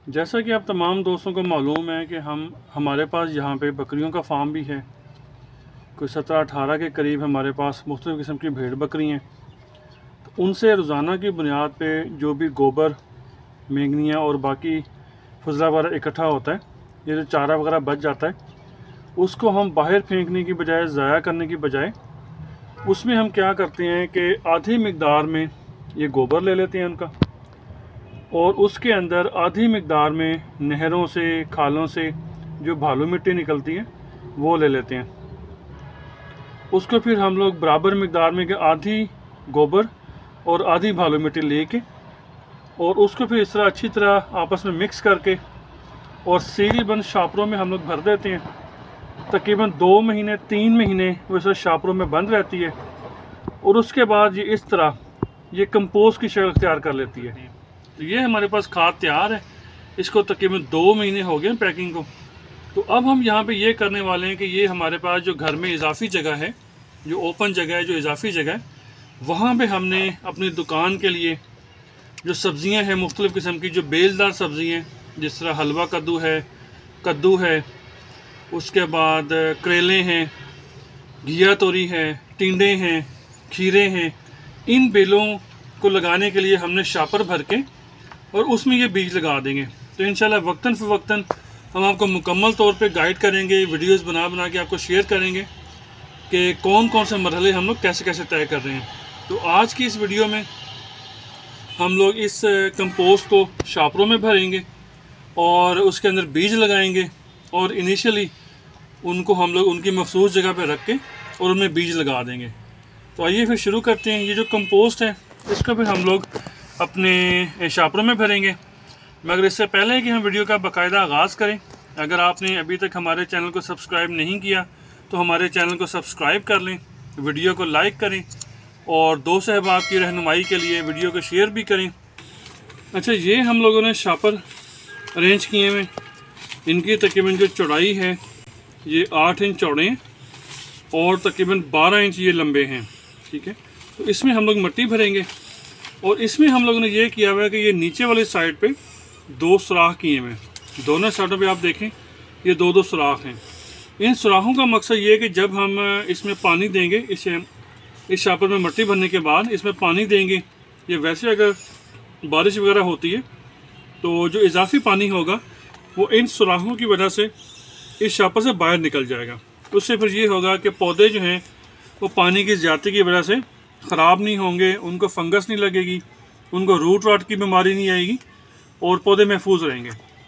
जैसा कि आप तमाम दोस्तों को मालूम है कि हमारे पास यहाँ पे बकरियों का फार्म भी है। कोई 17-18 के करीब हमारे पास मुख्तलिफ़ किस्म की भेड़ बकरी हैं। तो उनसे रोज़ाना की बुनियाद पे जो भी गोबर, मेंगनियाँ और बाकी फजला वगैरह इकट्ठा होता है, ये जो चारा वगैरह बच जाता है, उसको हम बाहर फेंकने की बजाय, ज़ाया करने की बजाय, उसमें हम क्या करते हैं कि आधी मकदार में ये गोबर ले लेते हैं उनका, और उसके अंदर आधी मकदार में नहरों से, खालों से जो भालू मिट्टी निकलती है वो ले लेते हैं। उसको फिर हम लोग बराबर मकदार में के आधी गोबर और आधी भालू मिट्टी लेके, और उसको फिर इस तरह अच्छी तरह आपस में मिक्स करके और सील बंद शापरों में हम लोग भर देते हैं। तकरीबन 2 महीने 3 महीने वो इस शापरों में बंद रहती है, और उसके बाद ये इस तरह ये कंपोस्ट की शक्ल तैयार कर लेती है। तो ये हमारे पास खाद तैयार है। इसको तकरीबन 2 महीने हो गए पैकिंग को। तो अब हम यहाँ पे ये करने वाले हैं कि ये हमारे पास जो घर में इजाफी जगह है, जो ओपन जगह है, जो इजाफी जगह है, वहाँ पे हमने अपनी दुकान के लिए जो सब्ज़ियाँ हैं मुख्तलिफ़ किस्म की, जो बेलदार सब्ज़ियाँ, जिस तरह हलवा कद्दू है, उसके बाद करेले हैं, घिया तोरी है, टिंडे हैं, खीरे हैं, इन बेलों को लगाने के लिए हमने शापर भर के और उसमें ये बीज लगा देंगे। तो इंशाल्लाह वक्तन फ़वक्तन हम आपको मुकम्मल तौर पे गाइड करेंगे, वीडियोस बना के आपको शेयर करेंगे कि कौन कौन से मरहले हम लोग कैसे कैसे तय कर रहे हैं। तो आज की इस वीडियो में हम लोग इस कंपोस्ट को शापरों में भरेंगे और उसके अंदर बीज लगाएंगे, और इनिशियली उनको हम लोग उनकी मखसूस जगह पर रख के और उनमें बीज लगा देंगे। तो आइए फिर शुरू करते हैं। ये जो कंपोस्ट है इसको फिर हम लोग अपने शापरों में भरेंगे। मगर इससे पहले कि हम वीडियो का बाकायदा आगाज़ करें, अगर आपने अभी तक हमारे चैनल को सब्सक्राइब नहीं किया तो हमारे चैनल को सब्सक्राइब कर लें, वीडियो को लाइक करें और दोस्त अहबाब की रहनुमाई के लिए वीडियो को शेयर भी करें। अच्छा, ये हम लोगों ने शापर अरेंज किए हुए। इनकी तकरीबन जो चौड़ाई है ये 8 इंच चौड़े हैं और तकरीबन 12 इंच ये लंबे हैं। ठीक है, तो इसमें हम लोग मिट्टी भरेंगे, और इसमें हम लोगों ने ये किया हुआ है कि ये नीचे वाली साइड पे 2 सुराख किए हुए हैं। दोनों साइडों पे आप देखें ये 2-2 सुराख हैं। इन सुराखों का मकसद ये है कि जब हम इसमें पानी देंगे, इस शापर में मिट्टी भरने के बाद इसमें पानी देंगे, ये वैसे अगर बारिश वगैरह होती है तो जो इजाफी पानी होगा वो इन सुराखों की वजह से इस शापर से बाहर निकल जाएगा। उससे फिर ये होगा कि पौधे जो हैं वो पानी की ज़्यादती की वजह से ख़राब नहीं होंगे, उनको फंगस नहीं लगेगी, उनको रूट रॉट की बीमारी नहीं आएगी और पौधे महफूज रहेंगे।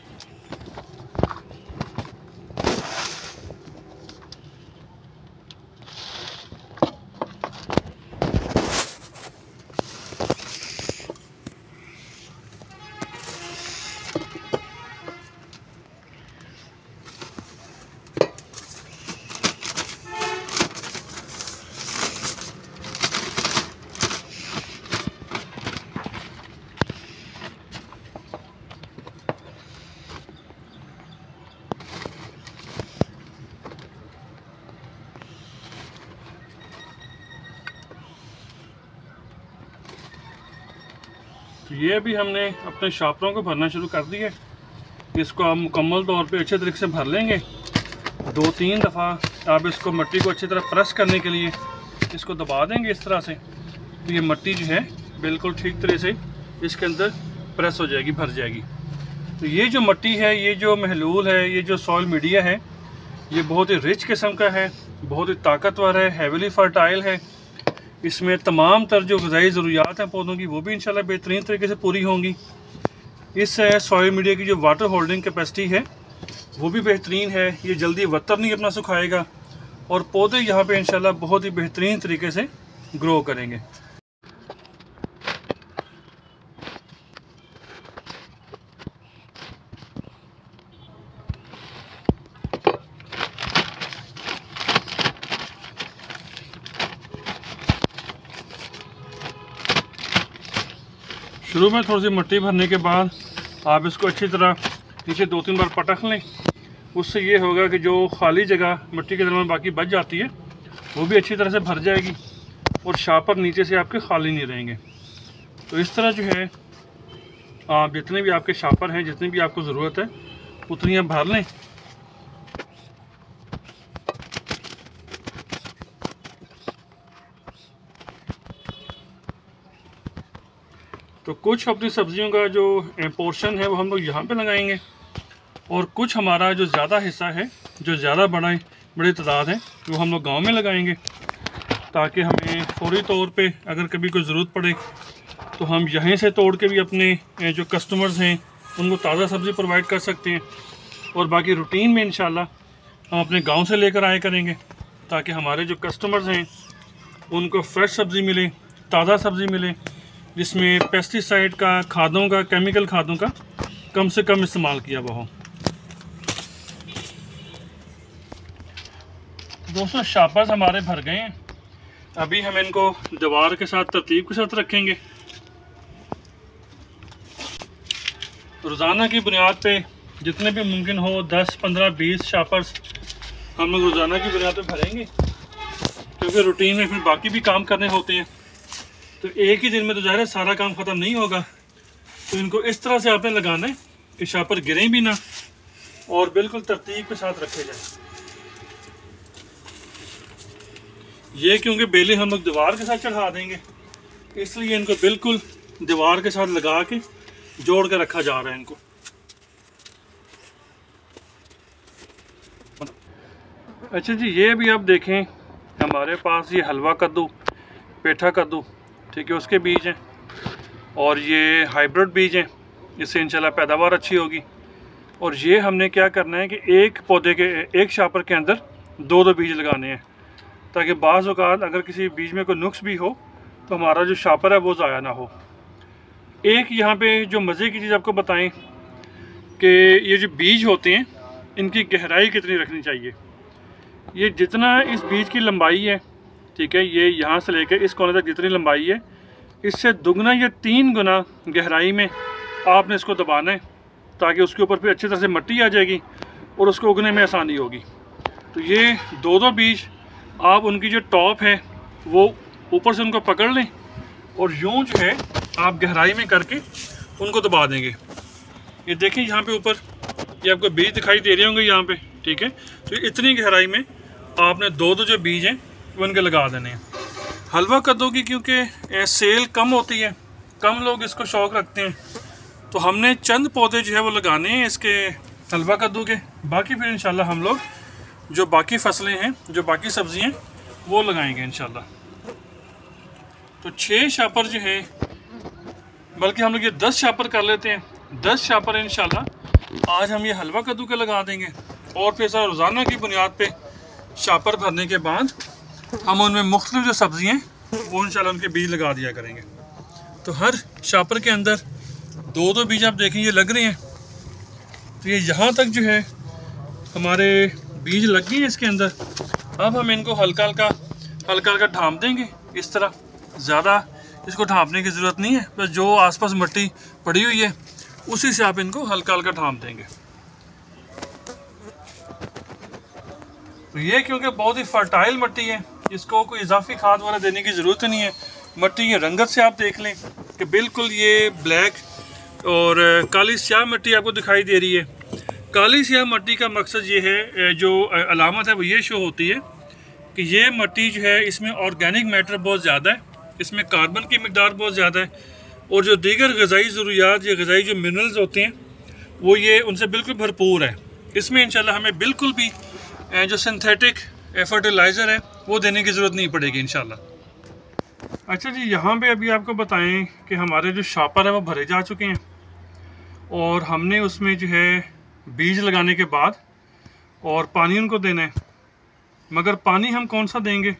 तो ये भी हमने अपने शापरों को भरना शुरू कर दिया है। इसको आप मुकम्मल तौर पे अच्छे तरीके से भर लेंगे। 2-3 दफ़ा आप इसको मिट्टी को अच्छी तरह प्रेस करने के लिए इसको दबा देंगे इस तरह से, तो ये मिट्टी जो है बिल्कुल ठीक तरह से इसके अंदर प्रेस हो जाएगी, भर जाएगी। तो ये जो मिट्टी है, ये जो महलूल है, ये जो सॉइल मीडिया है, ये बहुत ही रिच किस्म का है, बहुत ही ताकतवर है, हैविली फर्टाइल है। इसमें तमाम तर जो ग़िज़ाई ज़रूरियात हैं पौधों की वो भी इंशाल्लाह बेहतरीन तरीके से पूरी होंगी। इस सॉइल मीडिया की जो वाटर होल्डिंग कैपेसिटी है वो भी बेहतरीन है, ये जल्दी वत्तर नहीं अपना सुखाएगा, और पौधे यहाँ पे इंशाल्लाह बहुत ही बेहतरीन तरीके से ग्रो करेंगे। शुरू में थोड़ी सी मिट्टी भरने के बाद आप इसको अच्छी तरह नीचे 2-3 बार पटक लें। उससे ये होगा कि जो खाली जगह मिट्टी के दरमियान बाकी बच जाती है वो भी अच्छी तरह से भर जाएगी और शापर नीचे से आपके खाली नहीं रहेंगे। तो इस तरह जो है आप जितने भी आपके शापर हैं, जितनी भी आपको ज़रूरत है उतनी आप भर लें। तो कुछ अपनी सब्जियों का जो पोर्शन है वो हम लोग यहाँ पे लगाएंगे, और कुछ हमारा जो ज़्यादा हिस्सा है, जो ज़्यादा बड़ी तादाद है, वो हम लोग गांव में लगाएंगे, ताकि हमें फौरी तौर पे अगर कभी कोई ज़रूरत पड़े तो हम यहीं से तोड़ के भी अपने जो कस्टमर्स हैं उनको ताज़ा सब्ज़ी प्रोवाइड कर सकते हैं। और बाकी रूटीन में इंशाल्लाह हम अपने गांव से लेकर आया करेंगे, ताकि हमारे जो कस्टमर्स हैं उनको फ्रेश सब्ज़ी मिले, ताज़ा सब्ज़ी मिले, जिसमें पेस्टिसाइड का, खादों का, केमिकल खादों का कम से कम इस्तेमाल किया हुआ हो। दोस्तों शापर्स हमारे भर गए हैं, अभी हम इनको दीवार के साथ तरतीब के साथ रखेंगे। रोज़ाना की बुनियाद पे जितने भी मुमकिन हो 10, 15, 20 शापर्स हम लोग रोज़ाना की बुनियाद पे भरेंगे, क्योंकि रूटीन में फिर बाकी भी काम करने होते हैं। तो एक ही दिन में तो ज़ाहिर है सारा काम ख़त्म नहीं होगा, तो इनको इस तरह से आपने लगाना है कि शापर गिरें भी ना और बिल्कुल तरतीब के साथ रखे जाएं। ये क्योंकि बेले हम लोग दीवार के साथ चढ़ा देंगे, इसलिए इनको बिल्कुल दीवार के साथ लगा के जोड़ के रखा जा रहा है इनको। अच्छा जी, ये भी आप देखें हमारे पास ये हलवा कद्दू, पेठा कद्दू, ठीक है, उसके बीज हैं, और ये हाइब्रिड बीज हैं, इससे इंशाल्लाह पैदावार अच्छी होगी। और ये हमने क्या करना है कि एक पौधे के, एक शापर के अंदर 2-2 बीज लगाने हैं, ताकि बाज़ औक़ात अगर किसी बीज में कोई नुक्स भी हो तो हमारा जो शापर है वो ज़ाया ना हो। एक यहाँ पे जो मज़े की चीज़ आपको बताएं कि ये जो बीज होते हैं इनकी गहराई कितनी रखनी चाहिए। ये जितना इस बीज की लंबाई है, ठीक है, ये यहाँ से लेकर इस कोने तक जितनी लंबाई है, इससे दुगना या 3 गुना गहराई में आपने इसको दबाना है, ताकि उसके ऊपर फिर अच्छी तरह से मिट्टी आ जाएगी और उसको उगने में आसानी होगी। तो ये 2-2 बीज आप उनकी जो टॉप है वो ऊपर से उनको पकड़ लें और यूं जो है आप गहराई में करके उनको दबा देंगे। ये देखें यहाँ पे ऊपर ये आपको बीज दिखाई दे रहे होंगे यहाँ पे, ठीक है। तो इतनी गहराई में आपने 2-2 जो बीज हैं वो इनके लगा देने हैं। हलवा कद्दू की क्योंकि सेल कम होती है, कम लोग इसको शौक़ रखते हैं, तो हमने चंद पौधे जो है वो लगाने हैं इसके हलवा कद्दू के। बाकी फिर इंशाल्लाह हम लोग जो बाकी फसलें हैं, जो बाकी सब्ज़ी हैं वो लगाएंगे इंशाल्लाह। तो 6 शापर जो है, बल्कि हम लोग ये 10 शापर कर लेते हैं। 10 शापर इंशाल्लाह आज हम ये हलवा कद्दू के लगा देंगे, और फिर सर रोज़ाना की बुनियाद पे शापर भरने के बाद हम उनमें मुख्तलिफ जो सब्ज़ी हैं वो इंशाल्लाह उनके बीज लगा दिया करेंगे। तो हर शापर के अंदर 2-2 बीज आप देखें ये लग रहे हैं। तो ये यहाँ तक जो है हमारे बीज लग गए हैं इसके अंदर। अब हम इनको हल्का हल्का ढाँप देंगे इस तरह। ज़्यादा इसको ढाँपने की ज़रूरत नहीं है, बस जो आसपास मिट्टी पड़ी हुई है उसी से आप इनको हल्का ढाँप देंगे। तो ये क्योंकि बहुत ही फर्टाइल मिट्टी है, इसको कोई इजाफी खाद वाला देने की ज़रूरत नहीं है। मिट्टी की रंगत से आप देख लें कि बिल्कुल ये ब्लैक और काली स्याह मिट्टी आपको दिखाई दे रही है। काली स्याह मिट्टी का मकसद ये है, जो अलामत है वो ये शो होती है कि ये मिट्टी जो है इसमें ऑर्गेनिक मैटर बहुत ज़्यादा है, इसमें कार्बन की मिकदार बहुत ज़्यादा है, और जो दीगर ग़िज़ाई ज़रूरियात या ग़िज़ाई जो मिनरल्स होते हैं वो ये उनसे बिल्कुल भरपूर है। इसमें इंशाल्लाह हमें बिल्कुल भी जो सिंथेटिक फर्टिलाइज़र है वो देने की ज़रूरत नहीं पड़ेगी इंशाल्लाह। अच्छा जी, यहाँ पे अभी आपको बताएं कि हमारे जो शापर है वो भरे जा चुके हैं, और हमने उसमें जो है बीज लगाने के बाद और पानी उनको देना है। मगर पानी हम कौन सा देंगे?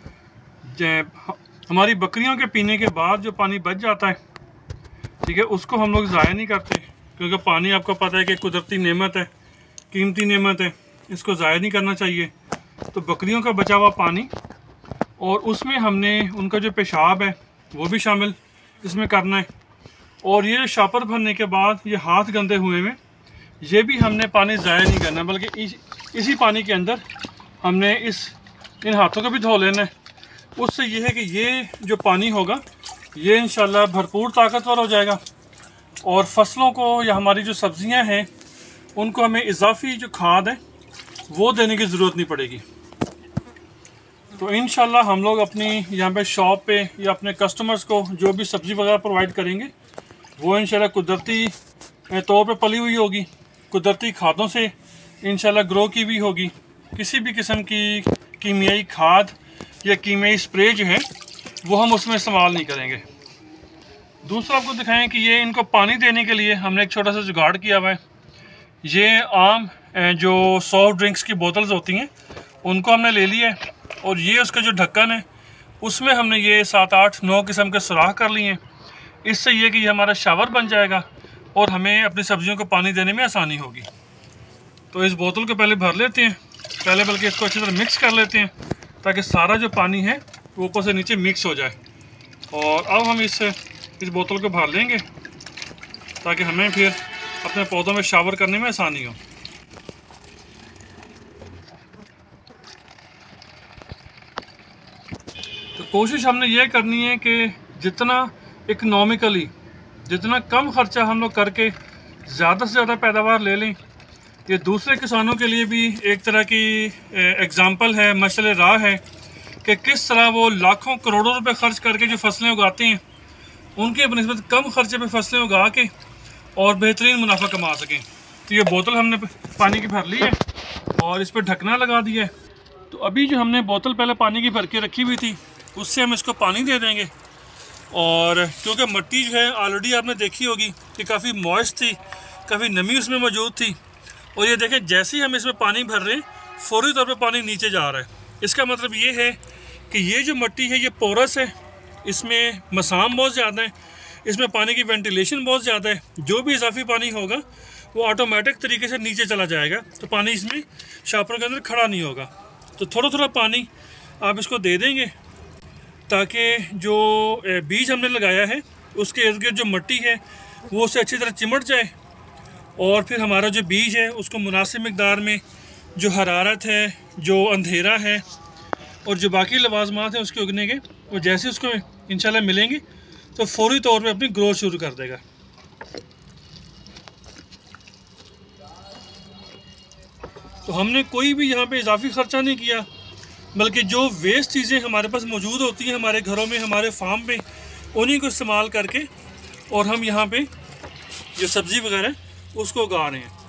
हमारी बकरियों के पीने के बाद जो पानी बच जाता है, ठीक है, उसको हम लोग ज़ाया नहीं करते, क्योंकि पानी आपको पता है कि कुदरती नेमत है, कीमती नेमत है, इसको ज़ाया नहीं करना चाहिए। तो बकरियों का बचा हुआ पानी और उसमें हमने उनका जो पेशाब है वो भी शामिल इसमें करना है। और ये शापर भरने के बाद ये हाथ गंदे हुए में ये भी हमने पानी ज़ाया नहीं करना, बल्कि इसी पानी के अंदर हमने इन हाथों को भी धो लेना है। उससे ये है कि ये जो पानी होगा ये इंशाल्लाह भरपूर ताकतवर हो जाएगा, और फसलों को या हमारी जो सब्ज़ियां हैं उनको हमें इजाफी जो खाद है वो देने की ज़रूरत नहीं पड़ेगी। तो इंशाल्लाह हम लोग अपनी यहाँ पे शॉप पे या अपने कस्टमर्स को जो भी सब्ज़ी वगैरह प्रोवाइड करेंगे वो इंशाल्लाह कुदरती तौर पे पली हुई होगी, कुदरती खादों से इंशाल्लाह ग्रो की भी होगी। किसी भी किस्म की कीमियाई खाद या कीमियाई स्प्रे जो है वो हम उसमें इस्तेमाल नहीं करेंगे। दूसरा आपको दिखाएं कि ये इनको पानी देने के लिए हमने एक छोटा सा जुगाड़ किया हुआ है। ये आम जो सॉफ्ट ड्रिंक्स की बोतल्स होती हैं उनको हमने ले लिया है और ये उसका जो ढक्कन है उसमें हमने ये 7, 8, 9 किस्म के सुराख कर लिए हैं। इससे ये कि ये हमारा शावर बन जाएगा और हमें अपनी सब्जियों को पानी देने में आसानी होगी। तो इस बोतल को पहले भर लेते हैं, पहले बल्कि इसको अच्छी तरह मिक्स कर लेते हैं ताकि सारा जो पानी है वो ऊपर से नीचे मिक्स हो जाए। और अब हम इस बोतल को भर लेंगे ताकि हमें फिर अपने पौधों में शावर करने में आसानी हो। तो कोशिश हमने ये करनी है कि जितना इकनॉमिकली, जितना कम ख़र्चा हम लोग करके ज़्यादा से ज़्यादा पैदावार ले लें। ये दूसरे किसानों के लिए भी एक तरह की एग्ज़ाम्पल है, मशअल राह है कि किस तरह वो लाखों करोड़ों रुपए ख़र्च करके जो फसलें उगाते हैं उनके बनिस्बत कम ख़र्चे पे फसलें उगा के और बेहतरीन मुनाफा कमा सकें। तो ये बोतल हमने पानी की भर ली है और इस पर ढकना लगा दिया है। तो अभी जो हमने बोतल पहले पानी की भर के रखी हुई थी उससे हम इसको पानी दे देंगे। और क्योंकि मिट्टी जो है ऑलरेडी आपने देखी होगी कि काफ़ी मॉइस्ट थी, काफ़ी नमी उसमें मौजूद थी। और ये देखें जैसे ही हम इसमें पानी भर रहे हैं फौरी तौर पे पानी नीचे जा रहा है। इसका मतलब ये है कि ये जो मिट्टी है ये पोरस है, इसमें मसाम बहुत ज़्यादा है, इसमें पानी की वेंटिलेशन बहुत ज़्यादा है। जो भी इजाफी पानी होगा वो ऑटोमेटिक तरीके से नीचे चला जाएगा, तो पानी इसमें शापर के अंदर खड़ा नहीं होगा। तो थोड़ा थोड़ा पानी आप इसको दे देंगे ताकि जो बीज हमने लगाया है उसके इर्द गिर्द जो मिट्टी है वो उससे अच्छी तरह चिमट जाए और फिर हमारा जो बीज है उसको मुनासिब मिकदार में जो हरारत है, जो अंधेरा है और जो बाकी लवाजमात हैं उसके उगने के, वो जैसे उसको इंशाल्लाह मिलेंगे तो फौरी तौर पे अपनी ग्रोथ शुरू कर देगा। तो हमने कोई भी यहाँ पे इजाफी ख़र्चा नहीं किया, बल्कि जो वेस्ट चीज़ें हमारे पास मौजूद होती हैं हमारे घरों में, हमारे फार्म में, उन्हीं को इस्तेमाल करके और हम यहाँ पे जो सब्ज़ी वगैरह उसको उगा रहे हैं।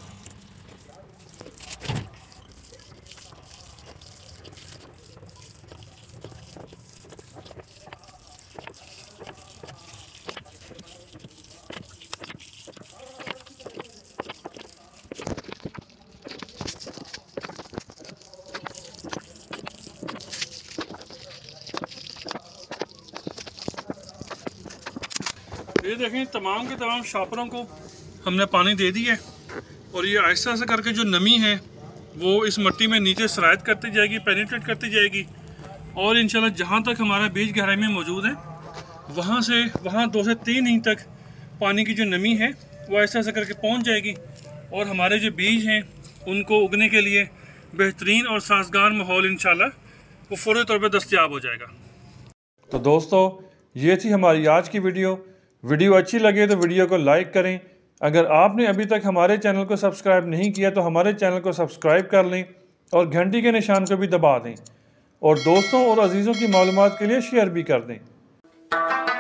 ये देखें तमाम के तमाम शापरों को हमने पानी दे दिया है और ये आहिस्ता आहिस्ता करके जो नमी है वो इस मिट्टी में नीचे सरायत करती जाएगी, पेनिट्रेट करती जाएगी और इंशाल्लाह जहाँ तक हमारा बीज गहराई में मौजूद है वहाँ 2 से 3 इंच तक पानी की जो नमी है वो आहिस्ता आहिस्ता करके पहुँच जाएगी और हमारे जो बीज हैं उनको उगने के लिए बेहतरीन और साजगार माहौल इंशाल्लाह वो फौरी तौर पर दस्तयाब हो जाएगा। तो दोस्तों ये थी हमारी आज की वीडियो अच्छी लगे तो वीडियो को लाइक करें। अगर आपने अभी तक हमारे चैनल को सब्सक्राइब नहीं किया तो हमारे चैनल को सब्सक्राइब कर लें और घंटी के निशान को भी दबा दें और दोस्तों और अजीज़ों की मालूमात के लिए शेयर भी कर दें।